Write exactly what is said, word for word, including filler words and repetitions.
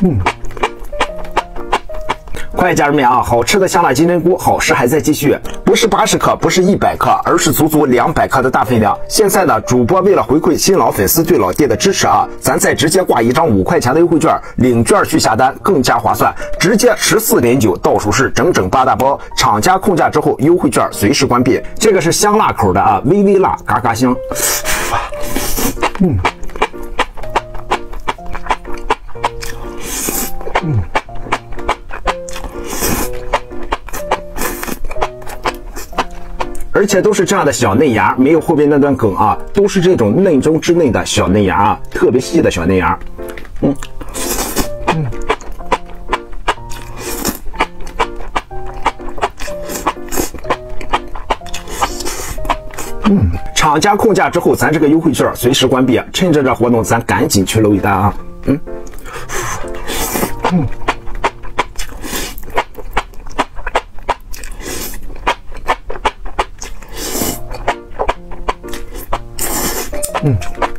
嗯。 快，家人们啊，好吃的香辣金针菇，好事还在继续，不是八十克，不是一百克，而是足足两百克的大分量。现在呢，主播为了回馈新老粉丝对老爹的支持啊，咱再直接挂一张五块钱的优惠券，领券去下单更加划算，直接十四点九，到手是整整八大包。厂家控价之后，优惠券随时关闭。这个是香辣口的啊，微微辣，嘎嘎香。嗯，嗯。 而且都是这样的小嫩芽，没有后边那段梗啊，都是这种嫩中之嫩的小嫩芽啊，特别细的小嫩芽。嗯嗯嗯，厂家控价之后，咱这个优惠券随时关闭，趁着这活动，咱赶紧去搂一单啊！嗯嗯。 嗯。